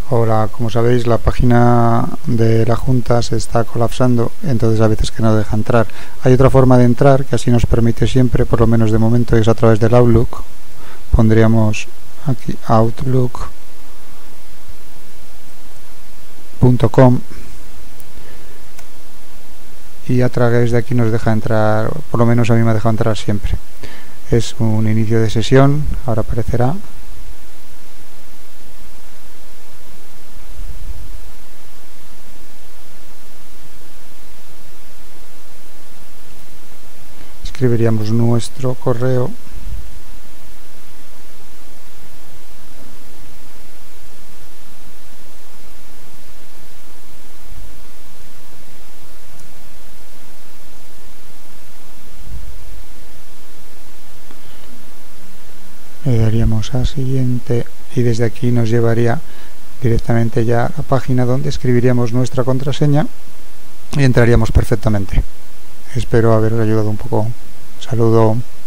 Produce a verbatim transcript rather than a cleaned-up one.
Ahora, como sabéis, la página de la Junta se está colapsando, entonces a veces que no deja entrar. Hay otra forma de entrar que así nos permite siempre, por lo menos de momento, es a través del Outlook. Pondríamos aquí outlook punto com y a través de aquí nos deja entrar, por lo menos a mí me ha dejado entrar siempre. Es un inicio de sesión, ahora aparecerá. Escribiríamos nuestro correo. Le daríamos a siguiente y desde aquí nos llevaría directamente ya a la página donde escribiríamos nuestra contraseña y entraríamos perfectamente. Espero haberos ayudado un poco. Saludo.